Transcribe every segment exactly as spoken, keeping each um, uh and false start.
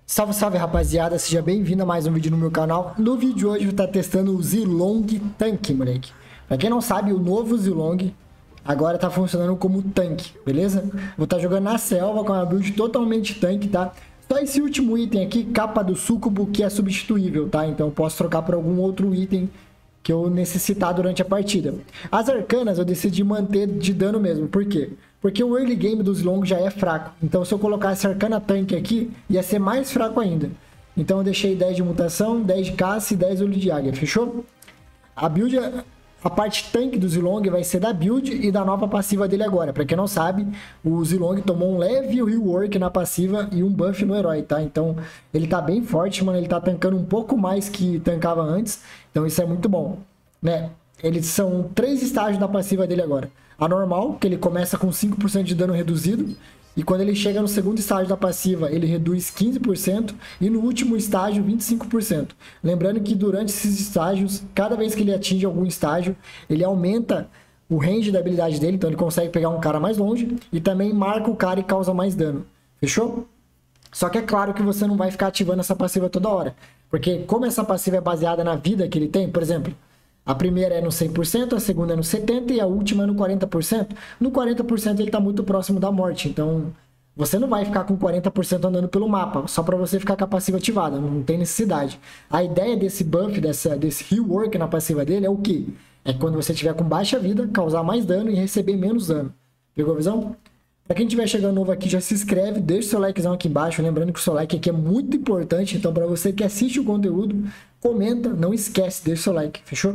Salve, salve, rapaziada, seja bem-vindo a mais um vídeo no meu canal. No vídeo de hoje eu vou estar testando o Zilong Tanque, moleque. Pra quem não sabe, o novo Zilong agora tá funcionando como tanque, beleza? Vou estar jogando na selva com uma build totalmente tanque, tá? Só esse último item aqui, capa do súcubo, que é substituível, tá? Então eu posso trocar por algum outro item que eu necessitar durante a partida. As arcanas eu decidi manter de dano mesmo, por quê? Porque o early game dos Zilong já é fraco. Então se eu colocasse arcana tanque aqui, ia ser mais fraco ainda. Então eu deixei dez de mutação, dez de caça e dez olho de águia, fechou? A build, a parte tanque do Zilong vai ser da build e da nova passiva dele agora. Pra quem não sabe, o Zilong tomou um leve rework na passiva e um buff no herói, tá? Então ele tá bem forte, mano. Ele tá tancando um pouco mais que tancava antes. Então isso é muito bom, né? Eles são três estágios da passiva dele agora. A normal, que ele começa com cinco por cento de dano reduzido. E quando ele chega no segundo estágio da passiva, ele reduz quinze por cento. E no último estágio, vinte e cinco por cento. Lembrando que durante esses estágios, cada vez que ele atinge algum estágio, ele aumenta o range da habilidade dele. Então ele consegue pegar um cara mais longe. E também marca o cara e causa mais dano. Fechou? Só que é claro que você não vai ficar ativando essa passiva toda hora. Porque como essa passiva é baseada na vida que ele tem, por exemplo... A primeira é no cem por cento, a segunda é no setenta por cento e a última é no quarenta por cento. No quarenta por cento ele está muito próximo da morte, então você não vai ficar com quarenta por cento andando pelo mapa, só para você ficar com a passiva ativada, não tem necessidade. A ideia desse buff, dessa, desse rework na passiva dele é o quê? É quando você tiver com baixa vida, causar mais dano e receber menos dano. Pegou a visão? Para quem estiver chegando novo aqui, já se inscreve, deixa o seu likezão aqui embaixo, lembrando que o seu like aqui é muito importante, então para você que assiste o conteúdo, comenta, não esquece, deixa o seu like, fechou?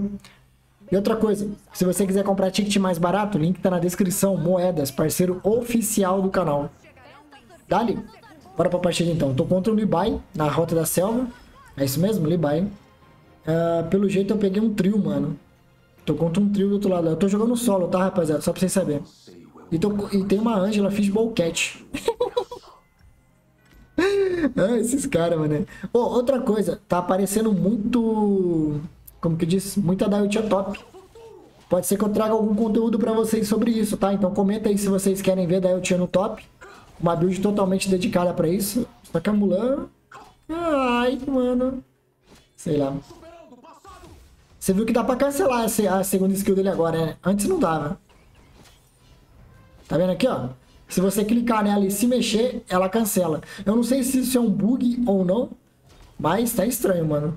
E outra coisa, se você quiser comprar ticket mais barato, o link tá na descrição, Moedas, parceiro oficial do canal. Dali, bora pra partida então. Tô contra o Libai, na rota da selva, é isso mesmo, Libai. Uh, pelo jeito eu peguei um trio, mano. Tô contra um trio do outro lado, eu tô jogando solo, tá rapaziada, só pra vocês saberem. E, tô, e tem uma Angela Fishbowl Cat. Ah, esses caras, mano. Oh, outra coisa, tá aparecendo muito... Como que diz? Muita Daiutia top. Pode ser que eu traga algum conteúdo pra vocês sobre isso, tá? Então comenta aí se vocês querem ver Daiutia no top. Uma build totalmente dedicada pra isso. Só que a Mulan... Ai, mano. Sei lá. Você viu que dá pra cancelar a segunda skill dele agora, né? Antes não dava. Tá vendo aqui, ó? Se você clicar nela e se mexer, ela cancela. Eu não sei se isso é um bug ou não, mas tá estranho, mano.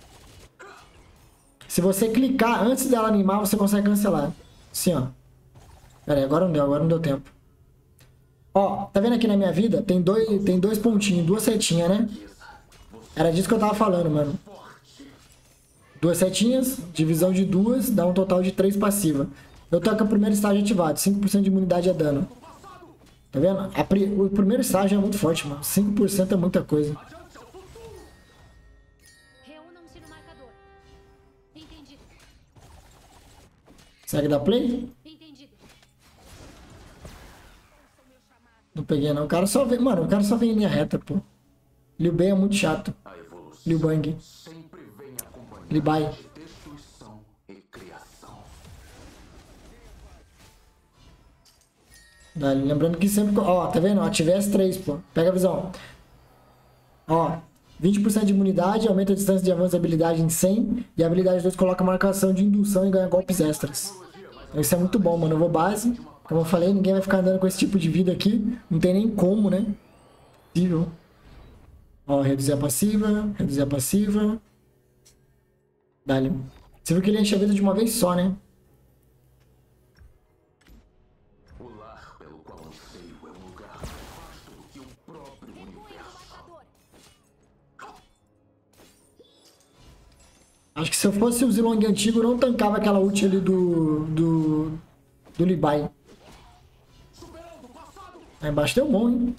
Se você clicar antes dela animar, você consegue cancelar. Assim, ó. Pera aí, agora não deu, agora não deu tempo. Ó, tá vendo aqui na minha vida? Tem dois, tem dois pontinhos, duas setinhas, né? Era disso que eu tava falando, mano. Duas setinhas, divisão de duas, dá um total de três passiva. Eu tô com o primeiro estágio ativado, cinco por cento de imunidade a dano. Tá vendo? A pri... O primeiro estágio é muito forte, mano. cinco por cento é muita coisa. Será que dá play? Não peguei não. O cara só vem... Mano, o cara só vem em linha reta, pô. Liu Bei é muito chato. Liu Bang. Liu Bai. Dale. Lembrando que sempre... Ó, tá vendo? Ativei as três, pô. Pega a visão. Ó, vinte por cento de imunidade, aumenta a distância de avanço da habilidade em cem. E a habilidade dois coloca marcação de indução e ganha golpes extras. Então isso é muito bom, mano. Eu vou base. Como eu falei, ninguém vai ficar andando com esse tipo de vida aqui. Não tem nem como, né? Possível. Ó, reduzir a passiva. Reduzir a passiva. Dale. Você viu que ele enche a vida de uma vez só, né? Acho que se eu fosse o Zilong antigo, eu não tancava aquela ult ali do... Do... Do Libai. Aí embaixo deu bom, hein?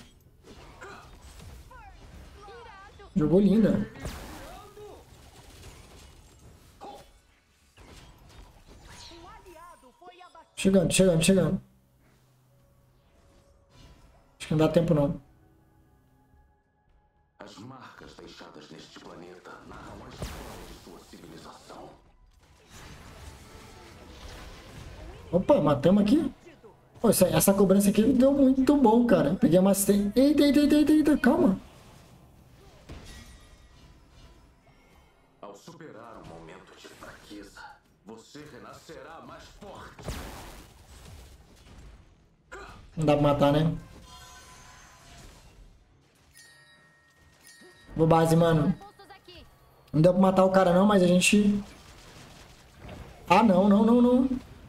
Jogou linda. Chegando, chegando, chegando. Acho que não dá tempo, não. As marcas deixadas neste planeta narram a história de sua civilização. Opa, matamos aqui. Pô, essa, essa cobrança aqui deu muito bom, cara. Peguei uma assistência. Eita, eita, eita, eita, eita, calma. superar um momento de fraqueza, você renascerá mais forte. Não dá pra matar, né? Vou base, mano. Não deu pra matar o cara não, mas a gente... Ah, não, não, não, não.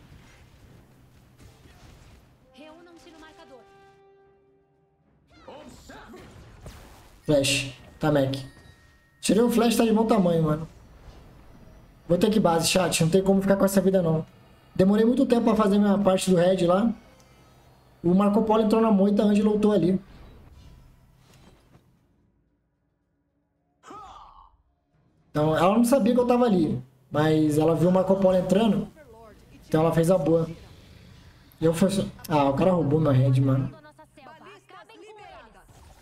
Reúnam-se no marcador. Flash. Tá, Mac. Tirei o flash, tá de bom tamanho, mano. Vou ter que base, chat. Não tem como ficar com essa vida, não. Demorei muito tempo pra fazer minha parte do Red lá. O Marco Polo entrou na moita, a Angela lutou ali. Então, ela não sabia que eu tava ali. Mas ela viu o Marco Polo entrando. Então ela fez a boa. E eu fui... Ah, o cara roubou meu Red, mano. Nossa selva. Acabem com eles.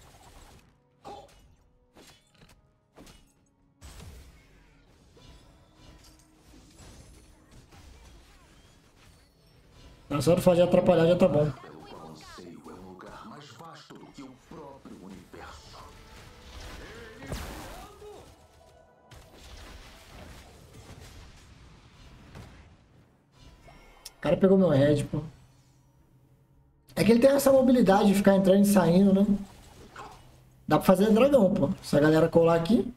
Tá, só de fazer atrapalhar já tá bom. Pelo qual anseio é um lugar mais vasto do que o próprio universo. O cara pegou meu Red, pô. É que ele tem essa mobilidade de ficar entrando e saindo, né? Dá pra fazer dragão, pô. Se a galera colar aqui...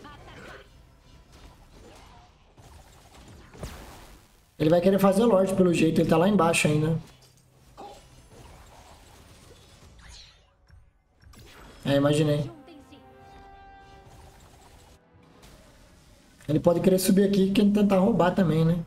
Ele vai querer fazer Lorde, pelo jeito. Ele tá lá embaixo ainda. É, imaginei. Juntem-se. Ele pode querer subir aqui e querer tentar roubar também, né?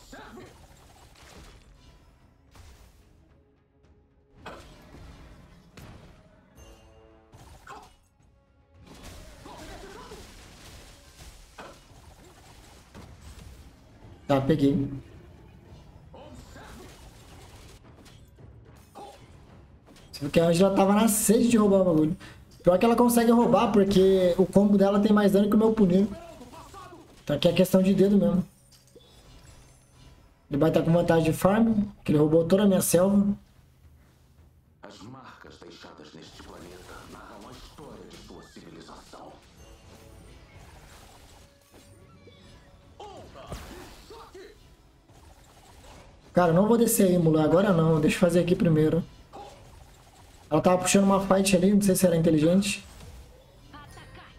Tá, peguei. Você viu que a Angela tava na sede de roubar o bagulho. Pior que ela consegue roubar, porque o combo dela tem mais dano que o meu punir. Então aqui é questão de dedo mesmo. Ele vai estar com vantagem de farm, que ele roubou toda a minha selva. As marcas deixadas neste planeta narram a história de sua civilização. Cara, não vou descer aí, mula. Agora não. Deixa eu fazer aqui primeiro. Ela tava puxando uma fight ali, não sei se era inteligente. Atacar.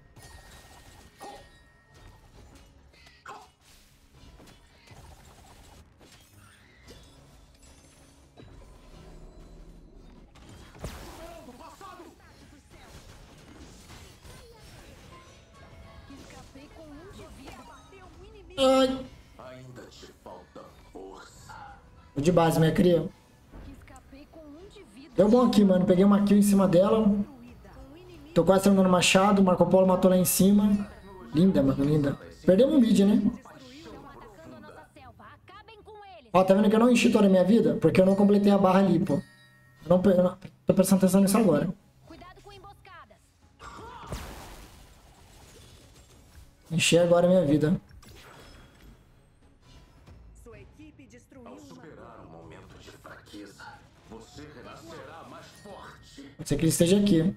Escapei com um de vida. Bateu um inimigo. Ai. Ainda te falta força. Vou de base, minha cria. Escapei com um de vida. Deu bom aqui, mano. Peguei uma kill em cima dela. Tô quase terminando o machado. O Marco Polo matou lá em cima. Linda, mano, linda. Perdemos o mid, né? Estão atacando a nossa selva. Acabem com eles. Ó, tá vendo que eu não enchi toda a minha vida? Porque eu não completei a barra ali, pô. Eu não, eu não tô prestando atenção nisso agora. Cuidado com emboscadas. Enchi agora a minha vida. Sua equipe destruiu Ao uma superar um momento de fraqueza, você renascerá mais forte. Pode ser que ele esteja aqui.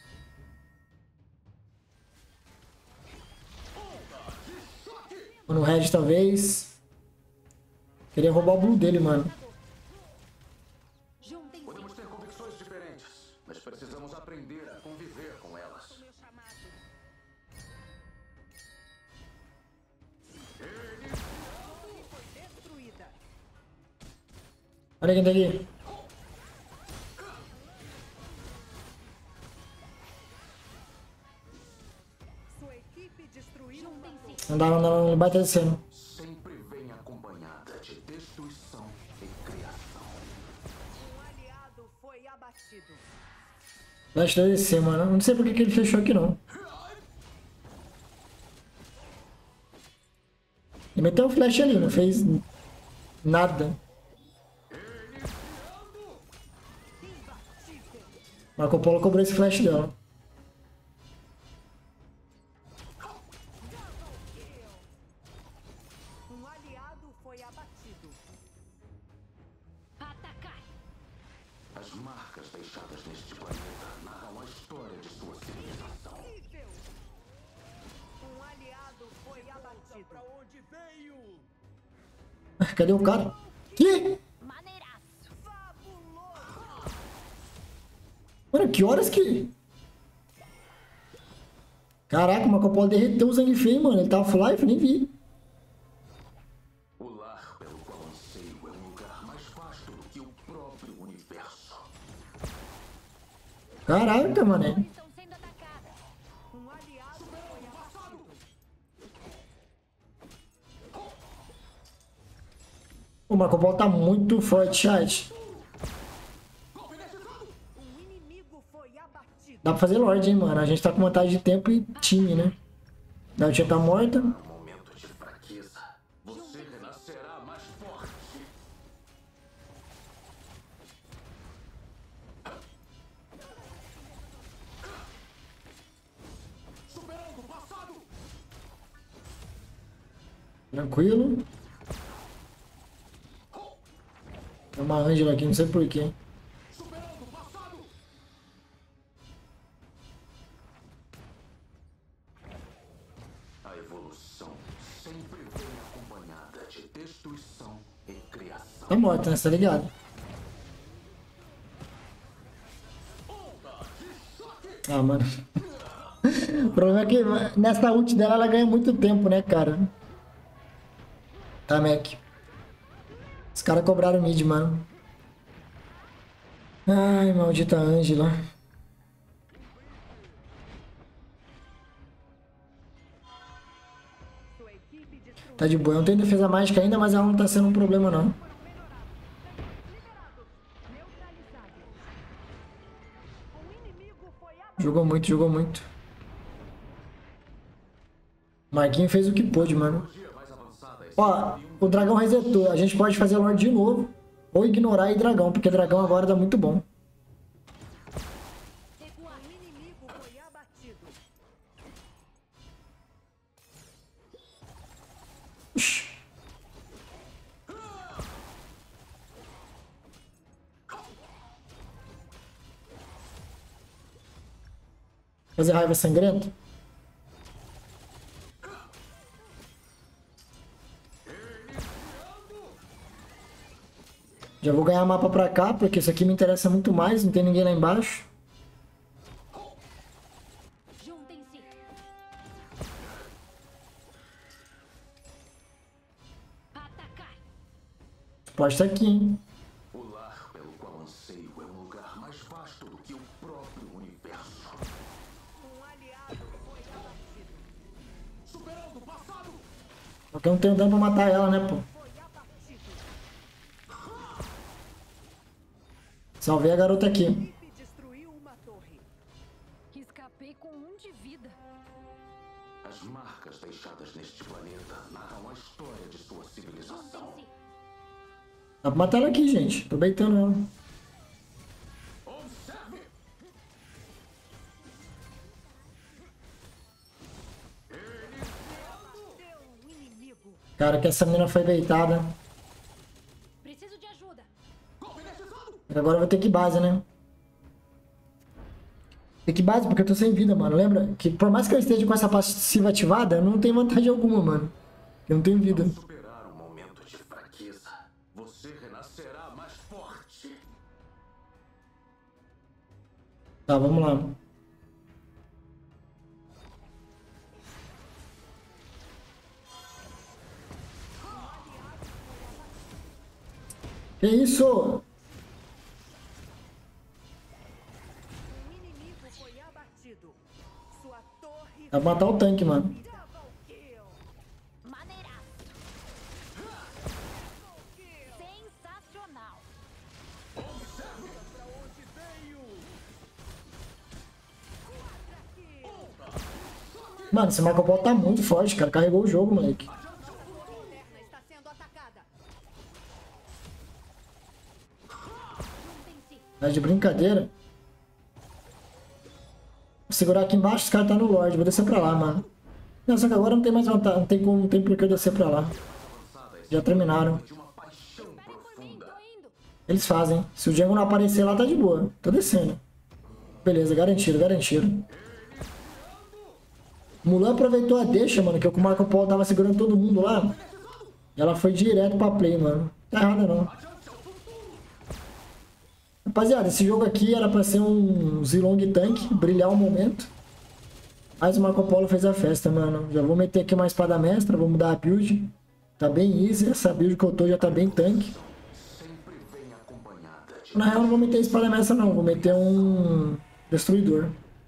Ou no Red, talvez. Queria roubar o blue dele, mano. Juntem-se. Podemos ter convicções diferentes, mas precisamos aprender a conviver com elas. meu chamado. Foi destruída. Olha quem tá aqui. Sua equipe destruiu uma torre. Não dá, não dá, não. Ele vai descendo. Sempre vem acompanhada de destruição e criação. Um aliado foi abatido. Flash deve descer, mano. Não sei por que que ele fechou aqui, não. Ele meteu o flash ali, não fez nada. Marco Polo cobrou esse flash dela. Um aliado foi abatido. Atacar. As marcas deixadas neste planeta narram a história de sua civilização. Incrível. Um aliado foi abatido. Cadê o cara? Que? Maneiraço. Mano, que horas que... Caraca, o Marco Polo derreteu o Zangief, mano. Ele tava full life, nem vi. O lar pelo qual anseio é um lugar mais vasto do que o próprio universo. Caraca, mano. Estão sendo atacadas. Um aliado foi abatido. O Marco Polo tá muito forte, chat. Um inimigo foi abatido. Dá pra fazer Lorde, hein, mano. A gente tá com vantagem de tempo e time, né? A tia tá morta. No momento de fraqueza, você renascerá mais forte. Superando o passado. Tranquilo. Tem uma Ângela aqui, não sei porquê. Superando o passado. A evolução sempre vem acompanhada de destruição e criação. Tá morta, né? Você tá ligado? Ah, mano. O problema é que nessa ult dela ela ganha muito tempo, né, cara? Tá, Mac. Os caras cobraram mid, mano. Ai, maldita Ângela. Sua equipe destruiu. Tá de boa. Não tem defesa mágica ainda, mas ela não tá sendo um problema, não. Liberados. Neutralizado. Um inimigo foi abatido. Jogou muito, jogou muito. Marquinhos fez o que pôde, mano. Ó, o dragão resetou. A gente pode fazer Lorde de novo. Ou ignorar e dragão, porque dragão agora dá muito bom. Recuar. Um inimigo foi abatido. Ux. Fazer raiva sangrenta? Já vou ganhar mapa pra cá, porque isso aqui me interessa muito mais. Não tem ninguém lá embaixo. Juntem-se. Atacar. Pode estar aqui, hein? O lar pelo qual anseio é um lugar mais vasto do que o próprio universo. Um aliado foi abatido. Superando o passado. Porque eu não tenho dano pra matar ela, né, pô? Foi abatido. Salvei a garota aqui. A equipe destruiu uma torre. Escapei com um de vida. As marcas deixadas neste planeta narram a história de sua civilização. Juntem-se. Dá pra matar ela aqui, gente. Tô beitando ela. Observe! Deu um inimigo. Cara, que essa menina foi beitada. Preciso de ajuda. Agora eu vou ter que base, né? Tem que base porque eu tô sem vida, mano. Lembra? Que por mais que eu esteja com essa passiva ativada, não tem vantagem alguma, mano. Eu não tenho vida. Superar um momento de fraqueza, você renascerá mais forte. Tá, vamos lá. Que isso? Um inimigo foi abatido. Sua torre Dá pra matar o tanque, mano. double kill. Maneiraço. Sensacional. Mano, esse Marco Polo tá muito forte, cara. Carregou o jogo, moleque. A torre moderna está sendo atacada. Juntem-se. Tá de brincadeira. Vou segurar aqui embaixo, os caras tá no Lorde. Vou descer pra lá, mano. Não, só que agora não tem mais vantagem. Não tem como, não tem por que eu descer pra lá. Já terminaram. De uma paixão Esperem por mim, profunda. tô indo. Eles fazem. Se o Django não aparecer lá, tá de boa. Tô descendo. Beleza, garantido, garantido. Mulan aproveitou a deixa, mano, que o Marco Polo tava segurando todo mundo lá. Ela foi direto pra play, mano. Tá errada não. Rapaziada, esse jogo aqui era pra ser um Zilong Tank, brilhar o momento. Mas o Marco Polo fez a festa, mano. Já vou meter aqui uma espada mestra, vou mudar a build. Tá bem easy, essa build que eu tô já tá bem tanque. Na real, não vou meter espada mestra não, vou meter um destruidor.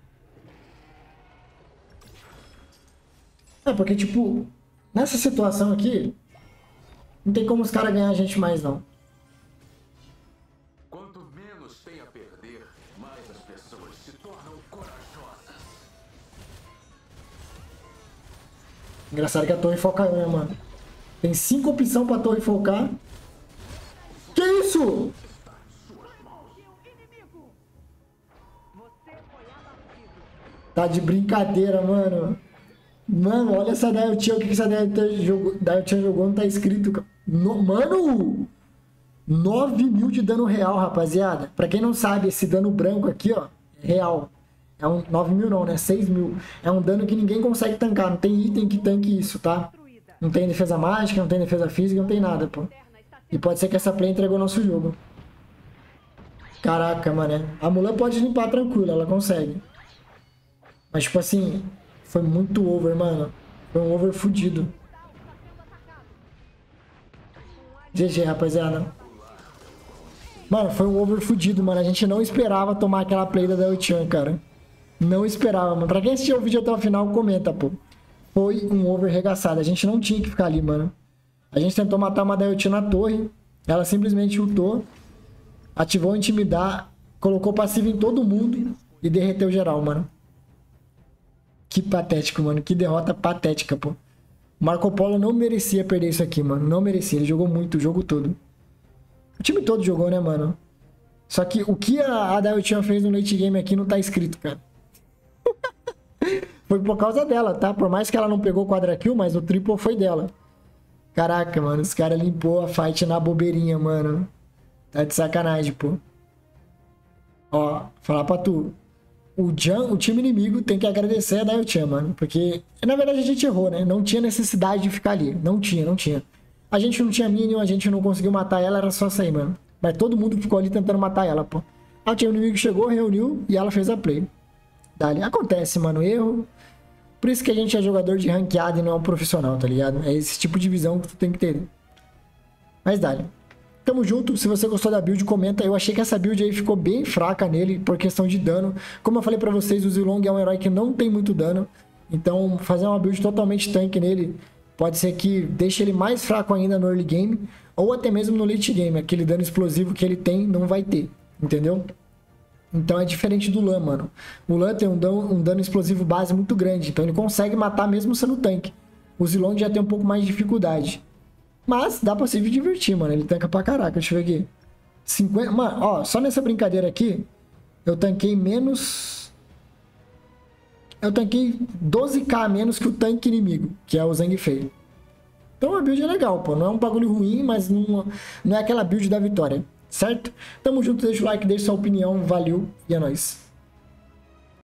É, porque tipo, nessa situação aqui, não tem como os caras ganhar a gente mais não. Quanto menos tem a perder, mais as pessoas se tornam corajosas. Engraçado que a torre foca né, mano. Tem cinco opções pra torre focar. Que isso? Tá de brincadeira, mano. Mano, olha essa Daiotian. O que, que essa Daiotian jogou, Daiotian jogou? Não tá escrito. No, mano! nove mil de dano real, rapaziada. Pra quem não sabe, esse dano branco aqui, ó, é real. É um nove mil não, né? seis mil. É um dano que ninguém consegue tancar. Não tem item que tanque isso, tá? Não tem defesa mágica, não tem defesa física, não tem nada, pô. E pode ser que essa play entregou nosso jogo. Caraca, mano. A Mulan pode limpar tranquilo, ela consegue. Mas, tipo assim, foi muito over, mano. Foi um over fudido. G G, rapaziada. Mano, foi um over fudido, mano. A gente não esperava tomar aquela play da Daiotian, cara. Não esperava, mano. Pra quem assistiu o vídeo até o final, comenta, pô. Foi um over regaçado. A gente não tinha que ficar ali, mano. A gente tentou matar uma Daiotian na torre. Ela simplesmente ultou. Ativou o intimidar. Colocou passivo em todo mundo. E derreteu geral, mano. Que patético, mano. Que derrota patética, pô. Marco Polo não merecia perder isso aqui, mano. Não merecia. Ele jogou muito o jogo todo. O time todo jogou, né, mano? Só que o que a, a Daiotian fez no late game aqui não tá escrito, cara. Foi por causa dela, tá? Por mais que ela não pegou quadra kill, mas o triple foi dela. Caraca, mano. Os caras limpou a fight na bobeirinha, mano. Tá de sacanagem, pô. Ó, falar pra tu. O, Jan, o time inimigo tem que agradecer a Daiotian, mano. Porque, na verdade, a gente errou, né? Não tinha necessidade de ficar ali. Não tinha, não tinha. A gente não tinha minion, a gente não conseguiu matar ela, era só sair, mano. Mas todo mundo ficou ali tentando matar ela, pô. Aí o time inimigo chegou, reuniu e ela fez a play. Dali. Acontece, mano. Erro. Por isso que a gente é jogador de ranqueada e não é um profissional, tá ligado? É esse tipo de visão que tu tem que ter. Mas dali. Tamo junto. Se você gostou da build, comenta. Eu achei que essa build aí ficou bem fraca nele por questão de dano. Como eu falei pra vocês, o Zilong é um herói que não tem muito dano. Então, fazer uma build totalmente tanque nele pode ser que deixe ele mais fraco ainda no early game. Ou até mesmo no late game. Aquele dano explosivo que ele tem, não vai ter. Entendeu? Então é diferente do Lan, mano. O Lan tem um dano, um dano explosivo base muito grande. Então ele consegue matar mesmo sendo tanque. O Zilong já tem um pouco mais de dificuldade. Mas dá pra se divertir, mano. Ele tanca pra caraca. Deixa eu ver aqui. cinquenta... Mano, ó, só nessa brincadeira aqui, eu tanquei menos... Eu tanquei doze k a menos que o tanque inimigo, que é o Zhang Fei. Então a build é legal, pô. Não é um bagulho ruim, mas não, não é aquela build da vitória. Certo? Tamo junto, deixa o like, deixa sua opinião. Valeu e é nóis.